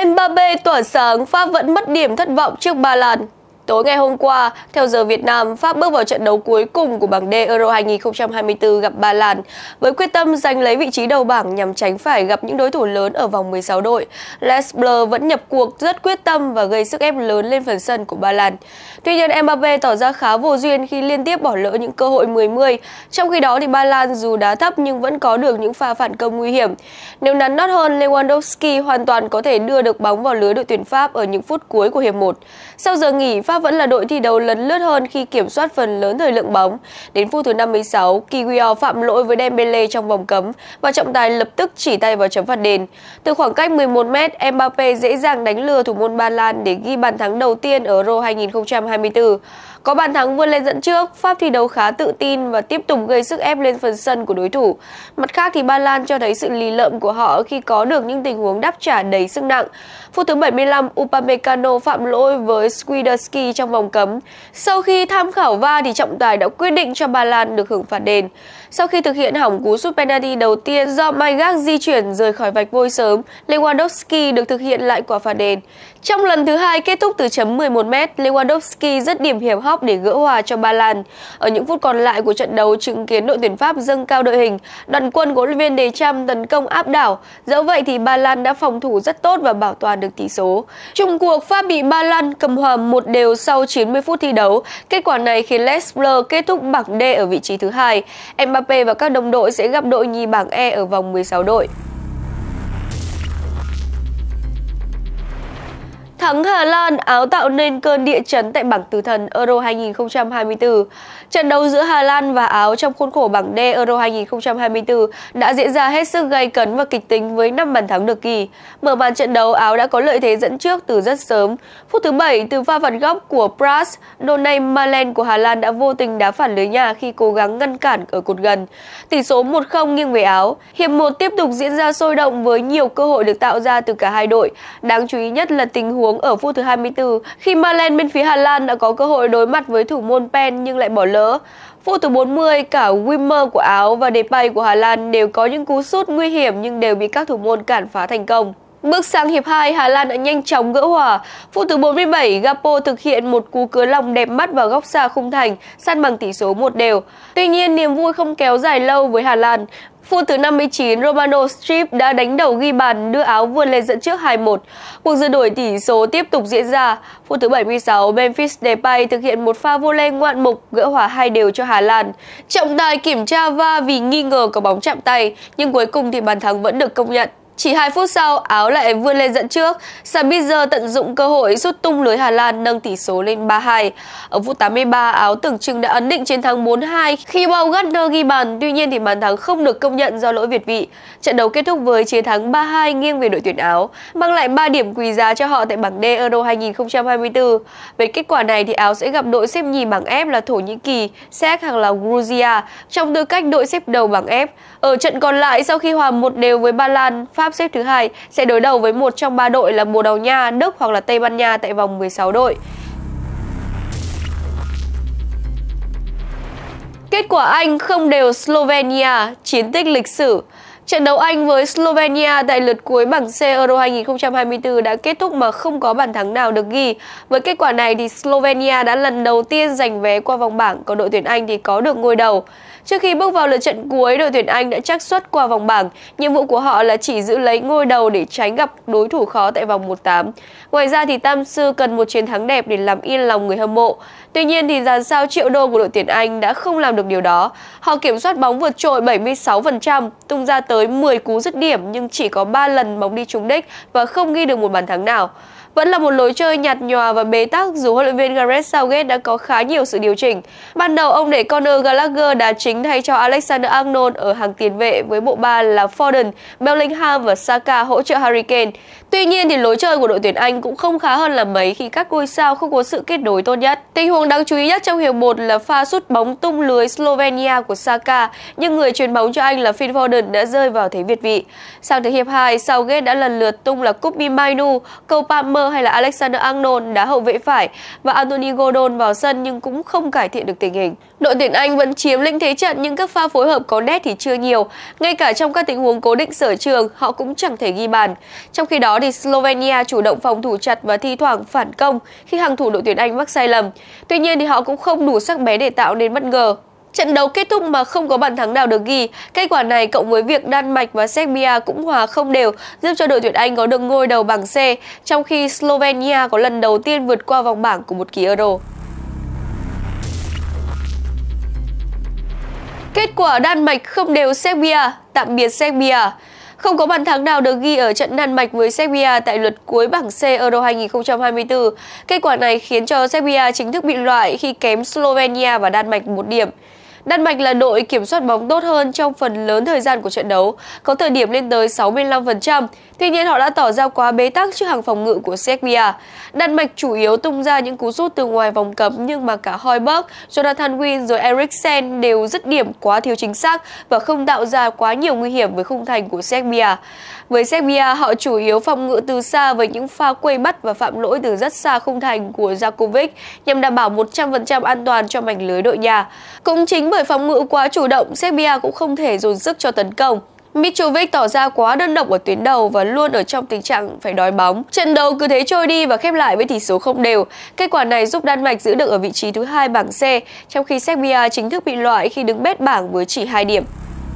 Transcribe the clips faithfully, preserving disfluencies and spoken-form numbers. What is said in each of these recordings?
Mbappé tỏa sáng, Pháp vẫn mất điểm thất vọng trước Ba Lan. Tối ngày hôm qua, theo giờ Việt Nam, Pháp bước vào trận đấu cuối cùng của bảng D Euro hai nghìn không trăm hai mươi tư gặp Ba Lan với quyết tâm giành lấy vị trí đầu bảng nhằm tránh phải gặp những đối thủ lớn ở vòng mười sáu đội. Les Bleus vẫn nhập cuộc rất quyết tâm và gây sức ép lớn lên phần sân của Ba Lan. Tuy nhiên, Mbappé tỏ ra khá vô duyên khi liên tiếp bỏ lỡ những cơ hội mười mươi. Trong khi đó, thì Ba Lan dù đá thấp nhưng vẫn có được những pha phản công nguy hiểm. Nếu nắn nót hơn, Lewandowski hoàn toàn có thể đưa được bóng vào lưới đội tuyển Pháp ở những phút cuối của hiệp một. Sau giờ nghỉ, Pháp vẫn là đội thi đấu lấn lướt hơn khi kiểm soát phần lớn thời lượng bóng. Đến phút thứ năm mươi sáu, Kiguel phạm lỗi với Dembele trong vòng cấm và trọng tài lập tức chỉ tay vào chấm phạt đền. Từ khoảng cách mười một mét, Mbappé dễ dàng đánh lừa thủ môn Ba Lan để ghi bàn thắng đầu tiên ở Euro hai nghìn không trăm hai mươi tư. Có bàn thắng vươn lên dẫn trước, Pháp thi đấu khá tự tin và tiếp tục gây sức ép lên phần sân của đối thủ. Mặt khác thì Ba Lan cho thấy sự lì lợm của họ khi có được những tình huống đáp trả đầy sức nặng. Phút thứ bảy mươi lăm, Upamecano phạm lỗi với Swiderski trong vòng cấm. Sau khi tham khảo vê a rờ thì trọng tài đã quyết định cho Ba Lan được hưởng phạt đền. Sau khi thực hiện hỏng cú sút penalty đầu tiên do Maigard di chuyển rời khỏi vạch vôi sớm, Lewandowski được thực hiện lại quả phạt đền. Trong lần thứ hai kết thúc từ chấm mười một mét, Lewandowski dứt điểm hiểm hóc để gỡ hòa cho Ba Lan. Ở những phút còn lại của trận đấu chứng kiến đội tuyển Pháp dâng cao đội hình, đoàn quân của huấn luyện viên Deschamps tấn công áp đảo. Dẫu vậy thì Ba Lan đã phòng thủ rất tốt và bảo toàn được tỷ số. Chung cuộc, Pháp bị Ba Lan cầm hòa một đều sau chín mươi phút thi đấu. Kết quả này khiến Les Bleus kết thúc bảng D ở vị trí thứ hai. Mbappé và các đồng đội sẽ gặp đội nhì bảng E ở vòng mười sáu đội. Thắng Hà Lan, Áo tạo nên cơn địa chấn tại bảng tử thần Euro hai nghìn không trăm hai mươi tư. Trận đấu giữa Hà Lan và Áo trong khuôn khổ bảng D Euro hai nghìn không trăm hai mươi tư đã diễn ra hết sức gay cấn và kịch tính với năm bàn thắng được ghi. Mở màn trận đấu, Áo đã có lợi thế dẫn trước từ rất sớm. Phút thứ bảy, từ pha phạt góc của Pras, Donny Malen của Hà Lan đã vô tình đá phản lưới nhà khi cố gắng ngăn cản ở cột gần. Tỷ số một không nghiêng về Áo. Hiệp một tiếp tục diễn ra sôi động với nhiều cơ hội được tạo ra từ cả hai đội. Đáng chú ý nhất là tình huống ở phút thứ hai mươi tư khi Malen bên phía Hà Lan đã có cơ hội đối mặt với thủ môn Pen nhưng lại bỏ lỡ. Phút thứ bốn mươi, cả Wimmer của Áo và Depay của Hà Lan đều có những cú sút nguy hiểm nhưng đều bị các thủ môn cản phá thành công. Bước sang hiệp hai, Hà Lan đã nhanh chóng gỡ hòa. Phút thứ bốn mươi bảy, Gakpo thực hiện một cú cứa lòng đẹp mắt vào góc xa khung thành, san bằng tỷ số một đều. Tuy nhiên, niềm vui không kéo dài lâu với Hà Lan. Phút thứ năm mươi chín, Romano Strip đã đánh đầu ghi bàn đưa Áo vươn lên dẫn trước hai một. Cuộc rượt đuổi tỷ số tiếp tục diễn ra. Phút thứ bảy mươi sáu, Memphis Depay thực hiện một pha volley ngoạn mục gỡ hòa hai đều cho Hà Lan. Trọng tài kiểm tra vê a rờ vì nghi ngờ có bóng chạm tay, nhưng cuối cùng thì bàn thắng vẫn được công nhận. Chỉ hai phút sau, Áo lại vươn lên dẫn trước. Sabitzer tận dụng cơ hội sút tung lưới Hà Lan nâng tỷ số lên ba hai. Ở phút tám mươi ba, Áo tưởng chừng đã ấn định chiến thắng bốn hai khi Baumgartner ghi bàn. Tuy nhiên thì bàn thắng không được công nhận do lỗi việt vị. Trận đấu kết thúc với chiến thắng ba hai nghiêng về đội tuyển Áo, mang lại ba điểm quý giá cho họ tại bảng D Euro hai nghìn không trăm hai mươi tư. Với kết quả này thì Áo sẽ gặp đội xếp nhì bảng F là Thổ Nhĩ Kỳ, Séc hoặc là Georgia trong tư cách đội xếp đầu bảng F. Ở trận còn lại, sau khi hòa một đều với Ba Lan, Pháp xếp thứ hai sẽ đối đầu với một trong ba đội là Bồ Đào Nha, Đức hoặc là Tây Ban Nha tại vòng mười sáu đội. Kết quả Anh không đều Slovenia, chiến tích lịch sử. Trận đấu Anh với Slovenia tại lượt cuối bảng C Euro hai nghìn không trăm hai mươi tư đã kết thúc mà không có bàn thắng nào được ghi. Với kết quả này thì Slovenia đã lần đầu tiên giành vé qua vòng bảng, còn đội tuyển Anh thì có được ngôi đầu. Trước khi bước vào lượt trận cuối, đội tuyển Anh đã trắc suất qua vòng bảng. Nhiệm vụ của họ là chỉ giữ lấy ngôi đầu để tránh gặp đối thủ khó tại vòng một tám. Ngoài ra thì Tam Sư cần một chiến thắng đẹp để làm yên lòng người hâm mộ. Tuy nhiên thì dàn sao triệu đô của đội tuyển Anh đã không làm được điều đó. Họ kiểm soát bóng vượt trội bảy mươi sáu phần trăm, tung ra tới mười cú dứt điểm nhưng chỉ có ba lần bóng đi trúng đích và không ghi được một bàn thắng nào. Vẫn là một lối chơi nhạt nhòa và bế tắc dù huấn luyện viên Gareth Southgate đã có khá nhiều sự điều chỉnh. Ban đầu ông để Conor Gallagher đá chính thay cho Alexander-Arnold ở hàng tiền vệ với bộ ba là Foden, Bellingham và Saka hỗ trợ Harry Kane. Tuy nhiên thì lối chơi của đội tuyển Anh cũng không khá hơn là mấy khi các ngôi sao không có sự kết nối tốt nhất. Tình huống đáng chú ý nhất trong hiệp một là pha sút bóng tung lưới Slovenia của Saka, nhưng người chuyền bóng cho Anh là Phil Foden đã rơi vào thế việt vị. Sang tới hiệp hai, Southgate đã lần lượt tung là Kobbie Mainoo, Cole Palmer Müller hay là Alexander-Arnold đá hậu vệ phải và Anthony Gordon vào sân nhưng cũng không cải thiện được tình hình. Đội tuyển Anh vẫn chiếm lĩnh thế trận nhưng các pha phối hợp có nét thì chưa nhiều. Ngay cả trong các tình huống cố định sở trường, họ cũng chẳng thể ghi bàn. Trong khi đó thì Slovenia chủ động phòng thủ chặt và thi thoảng phản công khi hàng thủ đội tuyển Anh mắc sai lầm. Tuy nhiên thì họ cũng không đủ sắc bén để tạo nên bất ngờ. Trận đấu kết thúc mà không có bàn thắng nào được ghi. Kết quả này cộng với việc Đan Mạch và Serbia cũng hòa không đều giúp cho đội tuyển Anh có được ngôi đầu bảng C, trong khi Slovenia có lần đầu tiên vượt qua vòng bảng của một kỳ Euro. Kết quả Đan Mạch không đều Serbia, tạm biệt Serbia. Không có bàn thắng nào được ghi ở trận Đan Mạch với Serbia tại lượt cuối bảng C Euro hai nghìn không trăm hai mươi tư. Kết quả này khiến cho Serbia chính thức bị loại khi kém Slovenia và Đan Mạch một điểm. Đan Mạch là đội kiểm soát bóng tốt hơn trong phần lớn thời gian của trận đấu, có thời điểm lên tới sáu mươi lăm phần trăm. Tuy nhiên họ đã tỏ ra quá bế tắc trước hàng phòng ngự của Serbia. Đan Mạch chủ yếu tung ra những cú sút từ ngoài vòng cấm nhưng mà cả Højbjerg, Jonathan Wind rồi Eriksen đều dứt điểm quá thiếu chính xác và không tạo ra quá nhiều nguy hiểm với khung thành của Serbia. Với Serbia, họ chủ yếu phòng ngự từ xa với những pha quây bắt và phạm lỗi từ rất xa khung thành của Djokovic nhằm đảm bảo một trăm phần trăm an toàn cho mảnh lưới đội nhà. Cũng chính bởi phòng ngự quá chủ động, Serbia cũng không thể dồn sức cho tấn công. Mitrovic tỏ ra quá đơn độc ở tuyến đầu và luôn ở trong tình trạng phải đói bóng. Trận đấu cứ thế trôi đi và khép lại với tỷ số không đều. Kết quả này giúp Đan Mạch giữ được ở vị trí thứ hai bảng C, trong khi Serbia chính thức bị loại khi đứng bét bảng với chỉ hai điểm.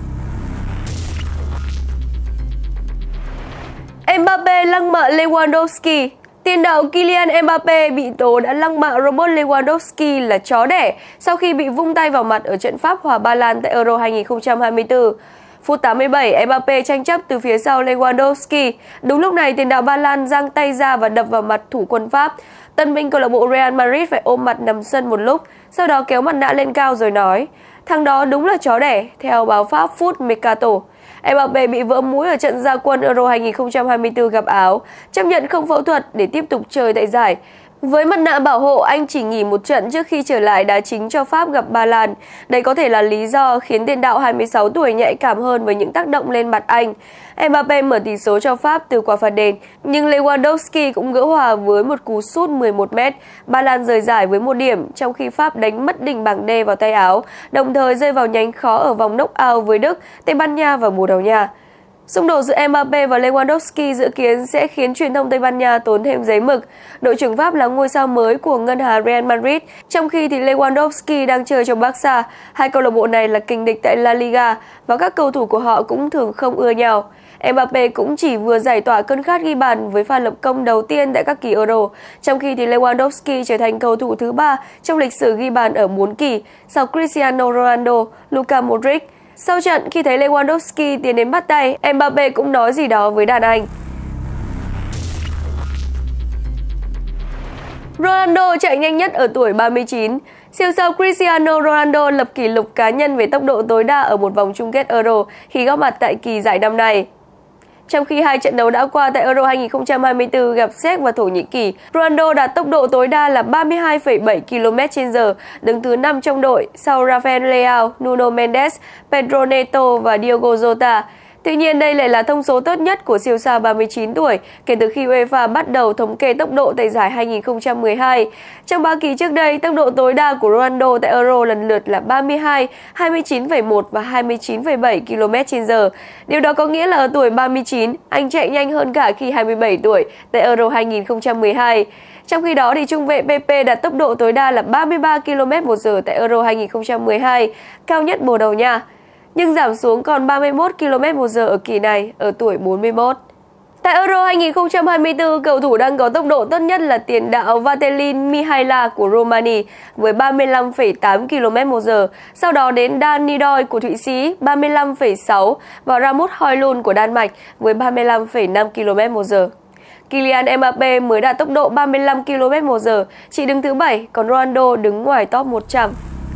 Mbappé lăng mạ Lewandowski. Tiền đạo Kylian Mbappé bị tố đã lăng mạ Robert Lewandowski là chó đẻ sau khi bị vung tay vào mặt ở trận Pháp hòa Ba Lan tại Euro hai nghìn không trăm hai mươi tư. Phút tám mươi bảy, Mbappé tranh chấp từ phía sau Lewandowski. Đúng lúc này, tiền đạo Ba Lan giang tay ra và đập vào mặt thủ quân Pháp. Tân binh câu lạc bộ Real Madrid phải ôm mặt nằm sân một lúc, sau đó kéo mặt nạ lên cao rồi nói: "Thằng đó đúng là chó đẻ", theo báo Pháp Foot Mercato. Mbappé bị vỡ mũi ở trận ra quân Euro hai nghìn không trăm hai mươi tư gặp Áo, chấp nhận không phẫu thuật để tiếp tục chơi tại giải. Với mặt nạ bảo hộ, anh chỉ nghỉ một trận trước khi trở lại đá chính cho Pháp gặp Ba Lan. Đây có thể là lý do khiến tiền đạo hai mươi sáu tuổi nhạy cảm hơn với những tác động lên mặt anh. Mbappé mở tỷ số cho Pháp từ quả phạt đền, nhưng Lewandowski cũng gỡ hòa với một cú sút mười một mét. Ba Lan rời giải với một điểm, trong khi Pháp đánh mất đỉnh bảng D vào tay Áo, đồng thời rơi vào nhánh khó ở vòng knock-out với Đức, Tây Ban Nha và Bồ Đào Nha. Xung đột giữa Mbappé và Lewandowski dự kiến sẽ khiến truyền thông Tây Ban Nha tốn thêm giấy mực. Đội trưởng Pháp là ngôi sao mới của ngân hà Real Madrid, trong khi thì Lewandowski đang chơi cho Barca. Hai câu lạc bộ này là kình địch tại La Liga và các cầu thủ của họ cũng thường không ưa nhau. Mbappé cũng chỉ vừa giải tỏa cơn khát ghi bàn với pha lập công đầu tiên tại các kỳ Euro, trong khi thì Lewandowski trở thành cầu thủ thứ ba trong lịch sử ghi bàn ở bốn kỳ, sau Cristiano Ronaldo, Luka Modric. Sau trận, khi thấy Lewandowski tiến đến bắt tay, Mbappé cũng nói gì đó với đàn anh. Ronaldo chạy nhanh nhất ở tuổi ba mươi chín. Siêu sao Cristiano Ronaldo lập kỷ lục cá nhân về tốc độ tối đa ở một vòng chung kết Euro khi góp mặt tại kỳ giải năm nay. Trong khi hai trận đấu đã qua tại Euro hai nghìn không trăm hai mươi tư gặp Séc và Thổ Nhĩ Kỳ, Ronaldo đạt tốc độ tối đa là ba mươi hai phẩy bảy ki lô mét trên giờ, đứng thứ năm trong đội sau Rafael Leao, Nuno Mendes, Pedro Neto và Diogo Jota. Tuy nhiên, đây lại là thông số tốt nhất của siêu sao ba mươi chín tuổi kể từ khi UEFA bắt đầu thống kê tốc độ tại giải hai nghìn không trăm mười hai. Trong ba kỳ trước đây, tốc độ tối đa của Ronaldo tại Euro lần lượt là ba mươi hai, hai mươi chín phẩy một và hai mươi chín phẩy bảy ki lô mét trên giờ. Điều đó có nghĩa là ở tuổi ba mươi chín, anh chạy nhanh hơn cả khi hai mươi bảy tuổi tại Euro hai nghìn không trăm mười hai. Trong khi đó, thì trung vệ pê pê đạt tốc độ tối đa là ba mươi ba ki lô mét một giờ tại Euro hai nghìn không trăm mười hai, cao nhất Bồ Đào Nha, nhưng giảm xuống còn ba mươi mốt ki lô mét một giờ ở kỳ này ở tuổi bốn mươi mốt. Tại Euro hai nghìn không trăm hai mươi tư, cầu thủ đang có tốc độ tốt nhất là tiền đạo Vatelin Mihaila của Romania với ba mươi lăm phẩy tám ki lô mét một giờ, sau đó đến Dan Nidoy của Thụy Sĩ ba mươi lăm phẩy sáu và Rasmus Højlund của Đan Mạch với ba mươi lăm phẩy năm ki lô mét một giờ. Kylian Mbappé mới đạt tốc độ ba mươi lăm ki lô mét một giờ, chỉ đứng thứ bảy, còn Ronaldo đứng ngoài top một trăm.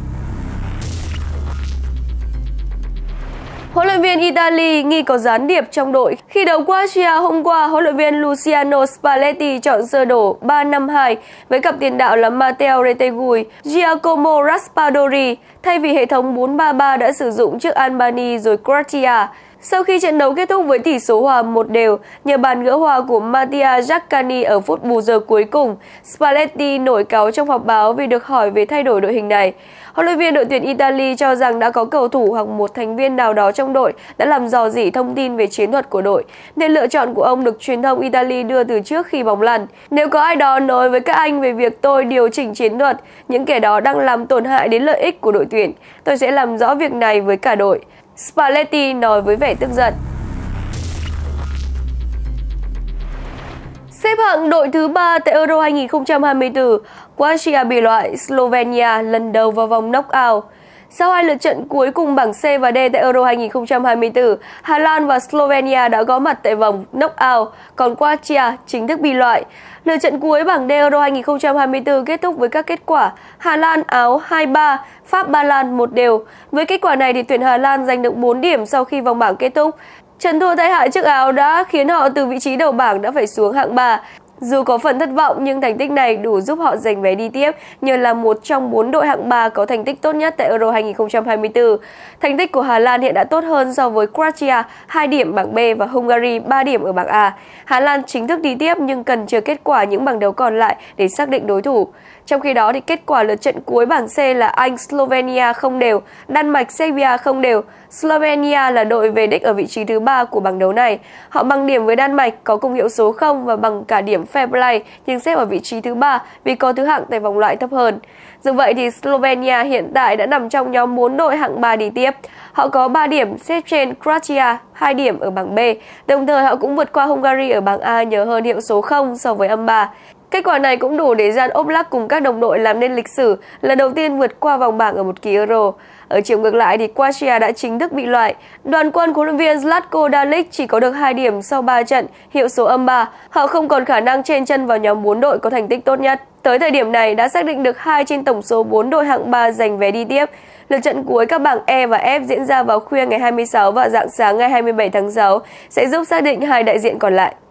Huấn luyện viên Italy nghi có gián điệp trong đội. Khi đấu Croatia hôm qua, huấn luyện viên Luciano Spalletti chọn sơ đồ ba năm hai với cặp tiền đạo là Matteo Retegui, Giacomo Raspadori thay vì hệ thống bốn ba ba đã sử dụng trước Albania rồi Croatia. Sau khi trận đấu kết thúc với tỷ số hòa một đều, nhờ bàn gỡ hòa của Mattia Zaccagni ở phút bù giờ cuối cùng, Spalletti nổi cáu trong họp báo vì được hỏi về thay đổi đội hình này. Huấn luyện viên đội tuyển Italy cho rằng đã có cầu thủ hoặc một thành viên nào đó trong đội đã làm rò rỉ thông tin về chiến thuật của đội, nên lựa chọn của ông được truyền thông Italy đưa từ trước khi bóng lăn. Nếu có ai đó nói với các anh về việc tôi điều chỉnh chiến thuật, những kẻ đó đang làm tổn hại đến lợi ích của đội tuyển. Tôi sẽ làm rõ việc này với cả đội. Spalletti nói với vẻ tức giận. Xếp hạng đội thứ ba tại Euro hai nghìn không trăm hai mươi tư, Croatia bị loại Slovenia lần đầu vào vòng knock-out. Sau hai lượt trận cuối cùng bảng C và D tại Euro hai nghìn không trăm hai mươi tư, Hà Lan và Slovenia đã có mặt tại vòng knock-out, còn Croatia chính thức bị loại. Lượt trận cuối bảng D Euro hai nghìn không trăm hai mươi tư kết thúc với các kết quả Hà Lan Áo hai ba, Pháp Ba Lan một đều. Với kết quả này thì tuyển Hà Lan giành được bốn điểm sau khi vòng bảng kết thúc. Trận thua tai hại trước Áo đã khiến họ từ vị trí đầu bảng đã phải xuống hạng ba. Dù có phần thất vọng nhưng thành tích này đủ giúp họ giành vé đi tiếp nhờ là một trong bốn đội hạng ba có thành tích tốt nhất tại Euro hai nghìn không trăm hai mươi tư. Thành tích của Hà Lan hiện đã tốt hơn so với Croatia hai điểm bảng B và Hungary ba điểm ở bảng A. Hà Lan chính thức đi tiếp nhưng cần chờ kết quả những bảng đấu còn lại để xác định đối thủ. Trong khi đó thì kết quả lượt trận cuối bảng C là Anh Slovenia không đều, Đan Mạch Serbia không đều. Slovenia là đội về đích ở vị trí thứ ba của bảng đấu này. Họ bằng điểm với Đan Mạch, có cùng hiệu số không và bằng cả điểm fair play nhưng xếp ở vị trí thứ ba vì có thứ hạng tại vòng loại thấp hơn. Dù vậy thì Slovenia hiện tại đã nằm trong nhóm bốn đội hạng ba đi tiếp. Họ có ba điểm xếp trên Croatia, hai điểm ở bảng B. Đồng thời họ cũng vượt qua Hungary ở bảng A nhờ hơn hiệu số không so với âm ba. Kết quả này cũng đủ để Jan Oblak cùng các đồng đội làm nên lịch sử lần đầu tiên vượt qua vòng bảng ở một kỳ Euro. Ở chiều ngược lại thì Croatia đã chính thức bị loại. Đoàn quân của huấn luyện viên Zlatko Dalic chỉ có được hai điểm sau ba trận, hiệu số âm ba. Họ không còn khả năng chen chân vào nhóm bốn đội có thành tích tốt nhất. Tới thời điểm này đã xác định được hai trên tổng số bốn đội hạng ba giành vé đi tiếp. Lượt trận cuối các bảng E và F diễn ra vào khuya ngày hai mươi sáu và rạng sáng ngày hai mươi bảy tháng sáu sẽ giúp xác định hai đại diện còn lại.